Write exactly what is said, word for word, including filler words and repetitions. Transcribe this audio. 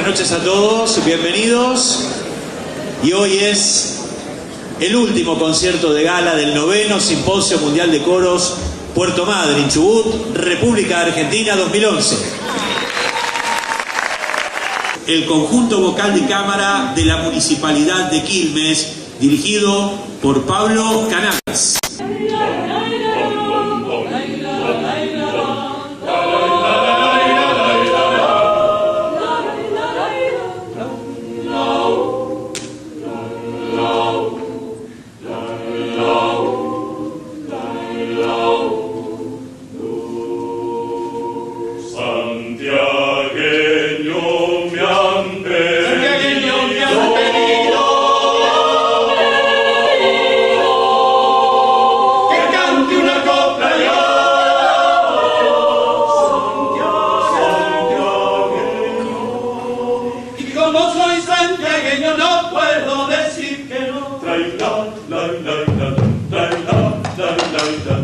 noches a todos, bienvenidos. Y hoy es el último concierto de gala del noveno Simposio Mundial de Coros Puerto Madryn, Chubut, República Argentina dos mil once. El conjunto vocal de cámara de la Municipalidad de Quilmes, dirigido por Pablo Canales. La la la la la la la la la.